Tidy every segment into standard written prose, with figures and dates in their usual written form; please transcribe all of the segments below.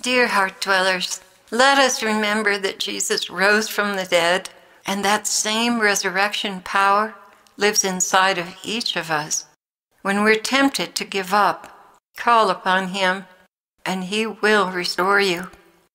Dear heart dwellers, let us remember that Jesus rose from the dead, and that same resurrection power lives inside of each of us. When we're tempted to give up, call upon Him, and He will restore you.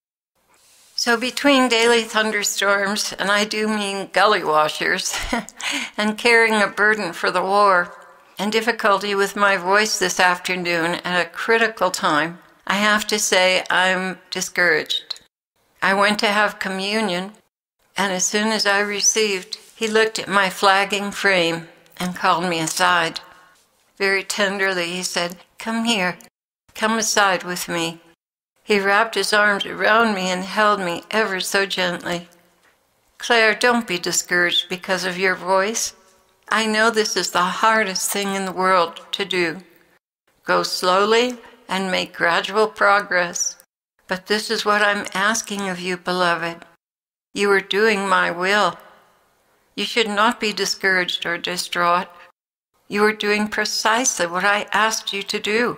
So between daily thunderstorms, and I do mean gully washers, and carrying a burden for the war, and difficulty with my voice this afternoon at a critical time, I have to say I'm discouraged. I went to have communion, and as soon as I received, He looked at my flagging frame and called me aside. Very tenderly, He said, "Come here, come aside with me." He wrapped His arms around me and held me ever so gently. Claire, don't be discouraged because of your voice. I know this is the hardest thing in the world to do. Go slowly and make gradual progress. But this is what I'm asking of you, beloved. You are doing my will. You should not be discouraged or distraught. You are doing precisely what I asked you to do.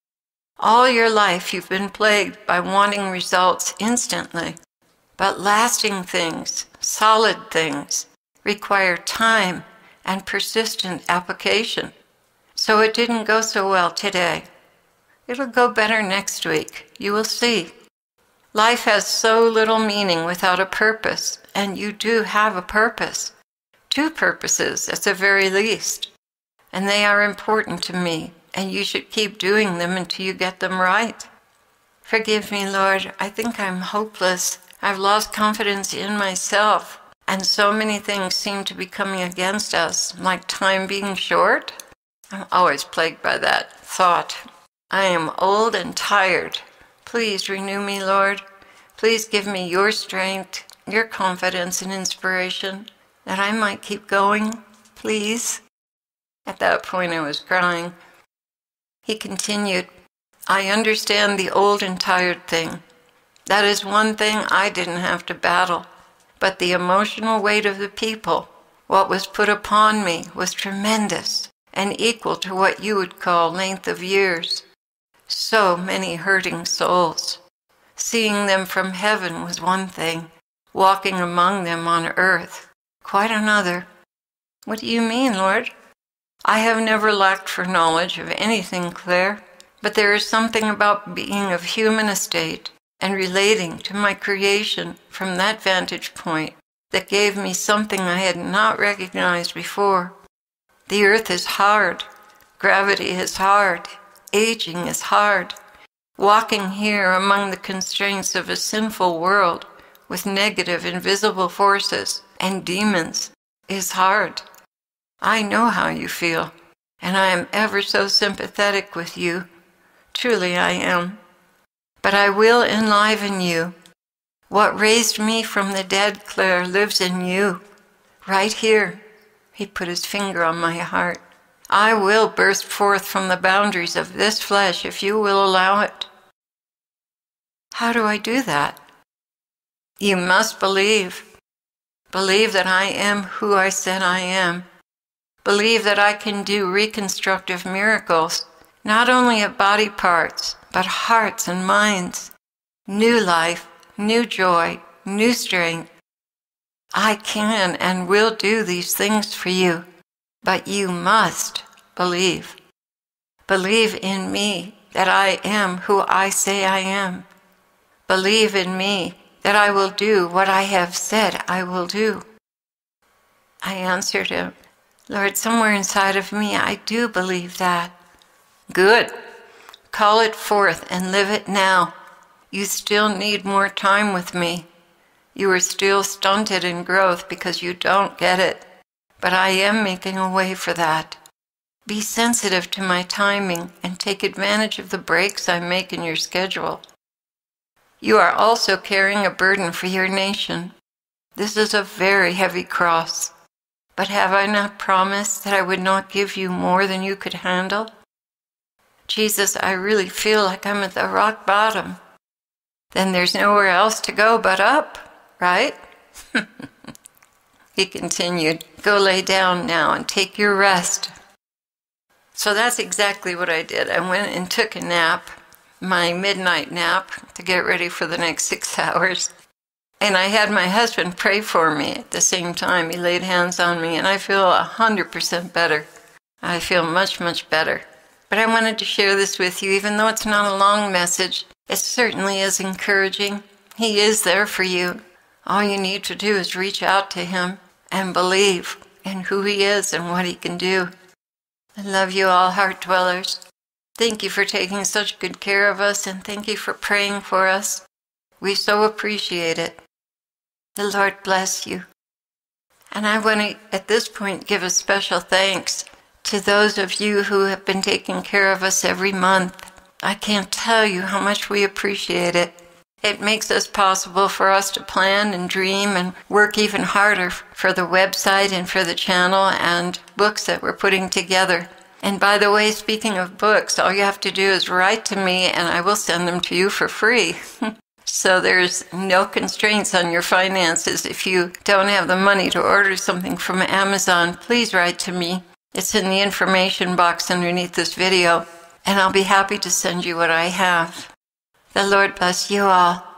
All your life you've been plagued by wanting results instantly. But lasting things, solid things, require time and persistent application. So it didn't go so well today. It'll go better next week. You will see. Life has so little meaning without a purpose, and you do have a purpose. 2 purposes at the very least. And they are important to me, and you should keep doing them until you get them right. Forgive me, Lord. I think I'm hopeless. I've lost confidence in myself, and so many things seem to be coming against us, like time being short. I'm always plagued by that thought. I am old and tired. Please renew me, Lord. Please give me your strength, your confidence and inspiration, that I might keep going, please. At that point I was crying. He continued, I understand the old and tired thing. That is one thing I didn't have to battle. But the emotional weight of the people, what was put upon me, was tremendous and equal to what you would call length of years. So many hurting souls. Seeing them from heaven was one thing. Walking among them on earth, quite another. What do you mean, Lord? I have never lacked for knowledge of anything, Claire, but there is something about being of human estate and relating to my creation from that vantage point that gave me something I had not recognized before. The earth is hard. Gravity is hard. Aging is hard. Walking here among the constraints of a sinful world with negative invisible forces and demons is hard. I know how you feel, and I am ever so sympathetic with you. Truly I am. But I will enliven you. What raised me from the dead, Claire, lives in you. Right here. He put his finger on my heart. I will burst forth from the boundaries of this flesh if you will allow it. How do I do that? You must believe. Believe that I am who I said I am. Believe that I can do reconstructive miracles, not only of body parts, but hearts and minds. New life, new joy, new strength. I can and will do these things for you, but you must believe. Believe in me that I am who I say I am. Believe in me that I will do what I have said I will do. I answered him, Lord, somewhere inside of me, I do believe that. Good. Call it forth and live it now. You still need more time with me. You are still stunted in growth because you don't get it. But I am making a way for that. Be sensitive to my timing and take advantage of the breaks I make in your schedule. You are also carrying a burden for your nation. This is a very heavy cross. But have I not promised that I would not give you more than you could handle? Jesus, I really feel like I'm at the rock bottom. Then there's nowhere else to go but up, right? He continued, go lay down now and take your rest. So that's exactly what I did. I went and took a nap. my midnight nap to get ready for the next 6 hours. And I had my husband pray for me at the same time. He laid hands on me, and I feel 100% better. I feel much, much better. But I wanted to share this with you, even though it's not a long message. It certainly is encouraging. He is there for you. All you need to do is reach out to him and believe in who he is and what he can do. I love you all, heart dwellers. Thank you for taking such good care of us, and thank you for praying for us. We so appreciate it. The Lord bless you. And I want to, at this point, give a special thanks to those of you who have been taking care of us every month. I can't tell you how much we appreciate it. It makes it possible for us to plan and dream and work even harder for the website and for the channel and books that we're putting together. And by the way, speaking of books, all you have to do is write to me and I will send them to you for free. So there's no constraints on your finances. If you don't have the money to order something from Amazon, please write to me. It's in the information box underneath this video, and I'll be happy to send you what I have. The Lord bless you all.